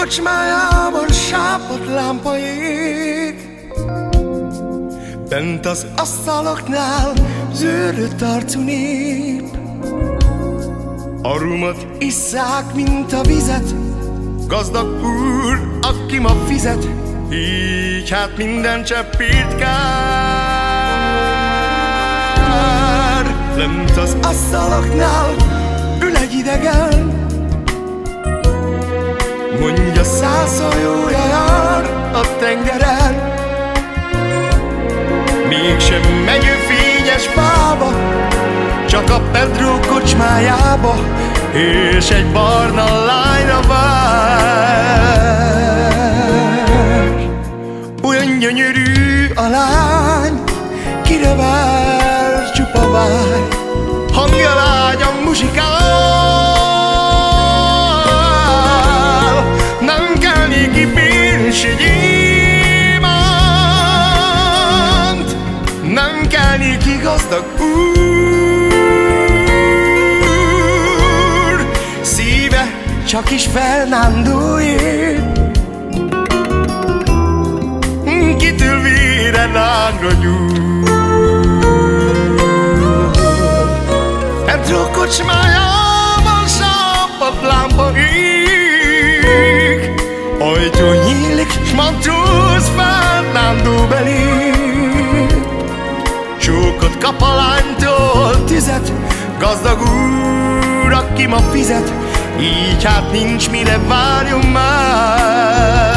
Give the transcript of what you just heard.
kocsmájában sápadt lámpa ég, bent az asztaloknál zőrött arcú nép. A rumot isszák, mint a vizet, gazdag úr, aki ma fizet, így hát minden cseppét kár. Lent az asztaloknál ül egy idegen, mondja, 100 hajója jár a tengeren. Mégsem megy ő fényes bába, csak a Pedro kocsmájába, és egy barna lányra vár. Olyan gyönyörű a lány, kire vár csupa vágy, hangja lágyan muzsikál. Nem kell néki pénz, egy gyémánt, nem kell néki gazdag úr, szíve csak is Fernandóé. Kitől vére lángra gyúl. Pedro kocsmájában sápadt lámpa ég, ajtó nyílik, s matróz Fernando belép. Csókot kap a lánytól, tüzet, gazdag úr, aki ma fizet, így hát nincs mire várjon már.